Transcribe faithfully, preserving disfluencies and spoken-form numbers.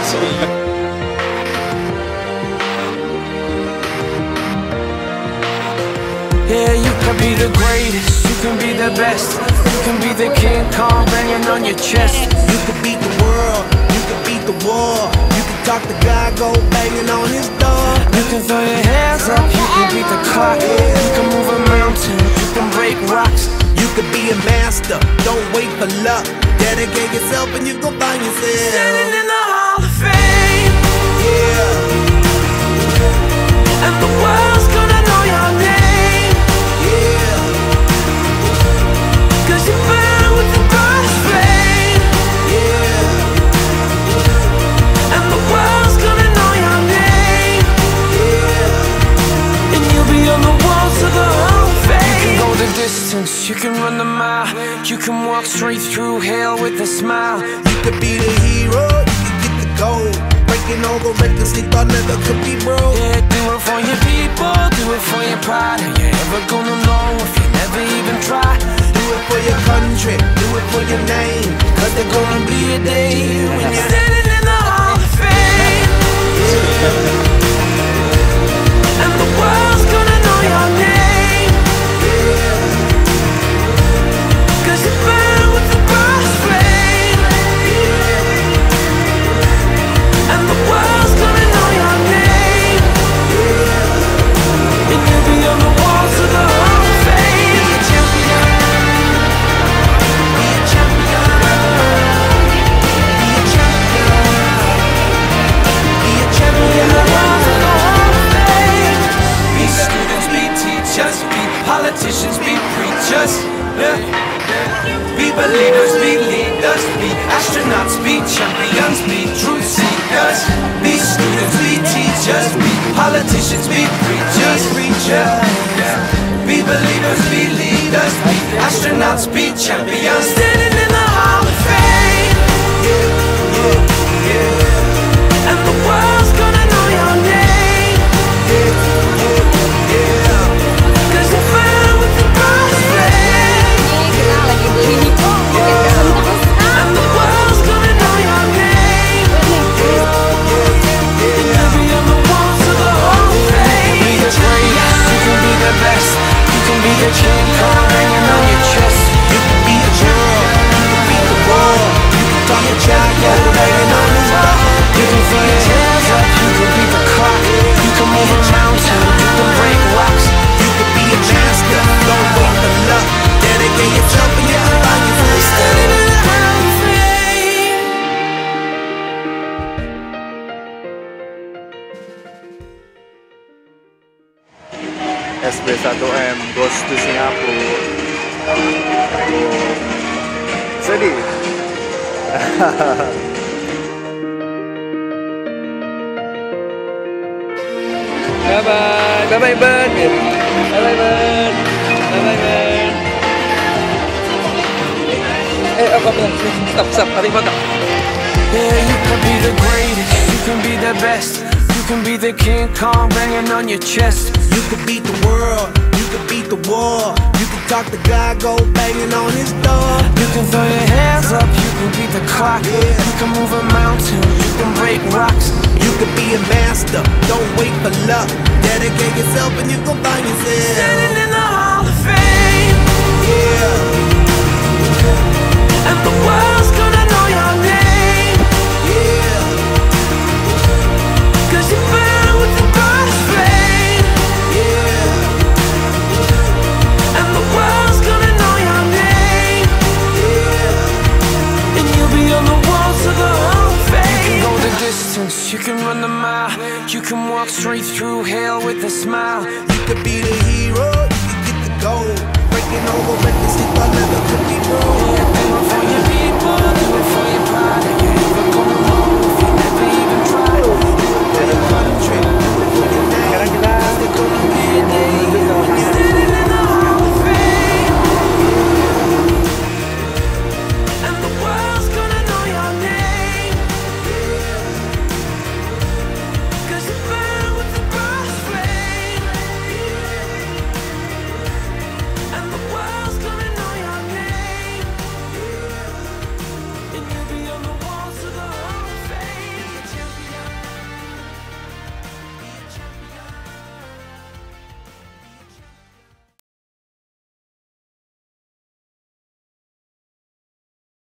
Yeah, you can be the greatest, you can be the best, you can be the King Kong banging on your chest. You can beat the world, you can beat the war, you can talk to God, go banging on his door. You can throw your hands up, you can beat the clock, you can move a mountain, you can break rocks. You can be a master, don't wait for luck. Dedicate yourself and you gon' find yourself Standing in the Hall of Fame. Yeah. And the world's gonna know your name. Yeah. Cause you burn with the brightest flame. Yeah. And the world's gonna know your name. Yeah. And you'll be on the walls of the Hall of Fame. You can go the distance, you can run the mile, you can walk straight through hell with a smile. You could be the hero, you can get the gold, breaking all the records they thought never could be broke. Yeah, do it for your people, do it for your pride. Are you ever gonna know if you never even try? Do it for your country, do it for your name, cause there's gonna be a day when you're standing in the Hall of Fame. And the world's gonna know your name. Cause you burn with the brightest flame. And the world's gonna know your name. And you'll be on the walls of the Hall of Fame. Be a champion. Be a champion. Be a champion. Be a champion. The walls of the Hall of Fame. Be students, be teachers, be politicians, be preachers. Yeah. Be believers, be leaders, be astronauts, be champions, be truth seekers. Be students, be teachers, be politicians, be preachers, preachers. Yeah. Be believers, be leaders, be astronauts, be champions. Standing in the Hall of Fame. Yeah, yeah, yeah. And the world's gonna know your name. Yeah, yeah, yeah. Cause you burn with the brightest flame. And the world's gonna know your name. And you'll be on the walls of the Hall of Fame. You can be the greatest, you can be the best, you can be the King Kong hanging on your chest. You can be the world, you can beat the war, you can talk to God, go banging on his door. You can throw your hands up, you can beat the clock, you can move a mountain, you can break rocks. You can be a master, don't wait for luck. Dedicate yourself and you can find yourself Standing in the Hall of Fame. S B satu M goes to Singapore. Sedih. Bye bye, bye bye Ben, bye bye Ben, bye bye Ben. Eh apa bilang stop stop tarik foto. Yeah, you can be the greatest, you can be the best, you can be the King Kong banging on your chest. You can beat the world, you can beat the war, you can talk to God, go banging on his door. You can throw your hands up, you can beat the clock, Yeah. you can move a mountain, you can break rocks. You can be a master, don't wait for luck. Dedicate yourself and you gon' find yourself Standing in the Hall of Fame. Yeah, And the world's gonna know your name. yeah. Cause you burn with the brightest flame. Yeah, And the world's gonna know your name. yeah. And you'll be on the walls of the Hall of Fame. You can go the distance, you can run the mile, you can walk straight through hell with a smile. You could be the hero, you could get the gold, breaking all the records they thought never could be broke. Do it for your people, do it for your pride. Are you ever gonna